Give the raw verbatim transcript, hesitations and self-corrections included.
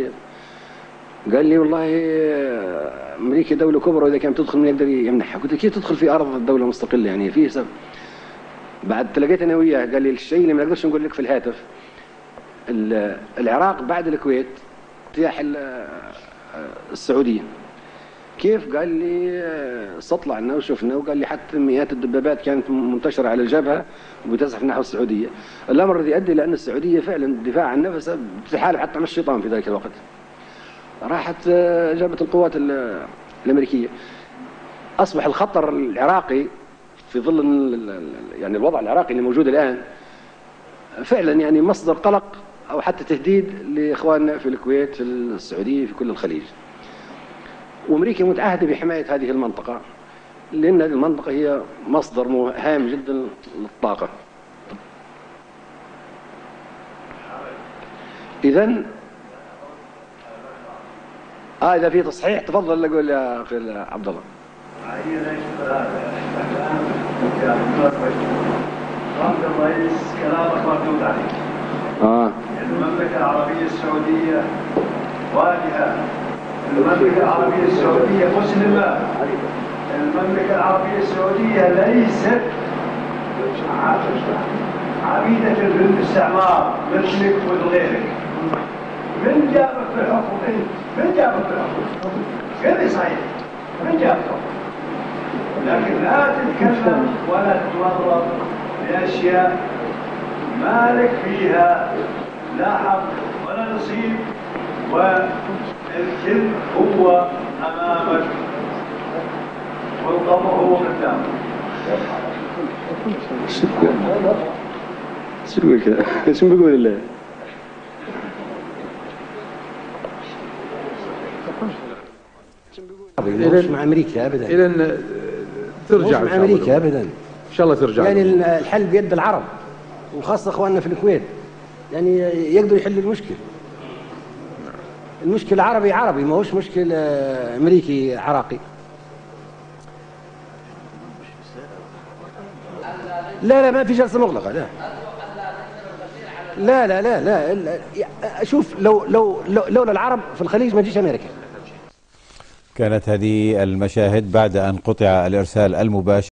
قال لي والله امريكا دوله كبرى واذا كانت تدخل من يقدر يمنحها. قلت له كيف تدخل في ارض الدوله مستقله يعني في سبب. بعد تلاقيت انا وياه قال لي الشيء اللي ما نقدرش نقول لك في الهاتف، العراق بعد الكويت اجتاح السعوديه. كيف؟ قال لي استطلعنا وشفنا، وقال لي حتى مئات الدبابات كانت منتشره على الجبهه وبتزحف نحو السعوديه. الامر الذي ادى الى ان السعوديه فعلا الدفاع عن نفسها بتحارب حتى مع الشيطان في ذلك الوقت. راحت جابت القوات الامريكيه. اصبح الخطر العراقي في ظل يعني الوضع العراقي اللي موجود الان فعلا يعني مصدر قلق او حتى تهديد لاخواننا في الكويت، في السعوديه، في كل الخليج. وامريكا متعهده بحمايه هذه المنطقه لان هذه المنطقه هي مصدر هام جدا للطاقه. اذا اه اذا في تصحيح تفضل اقول يا اخي عبد الله. الرئيس كلامك مردود عليه. اه المملكه العربيه السعوديه واجهه. المملكه العربيه السعوديه مسلمه. المملكه العربيه السعوديه ليست عبيده للاستعمار مثلك وغيرك. من جابك في الحكم انت؟ من جابك في الحكم؟ غير صحيح. من جابك؟ لكن لا تتكلم ولا تتورط باشياء مالك فيها لا حق ولا نصيب، والكل هو امامك والقبر هو قدامك. شو تقول كذا؟ شو بيقول الله؟ مش مع امريكا ابدا. الى ترجع مع امريكا ابدا ان شاء الله ترجع. يعني الحل بيد العرب وخاصه اخواننا في الكويت، يعني يقدروا يحلوا المشكله. المشكله عربي عربي، ما هوش مشكله امريكي عراقي. لا لا ما في جلسه مغلقه. لا لا لا لا, لا. شوف لو لو لولا العرب في الخليج ما تجيش امريكا. كانت هذه المشاهد بعد أن قطع الإرسال المباشر.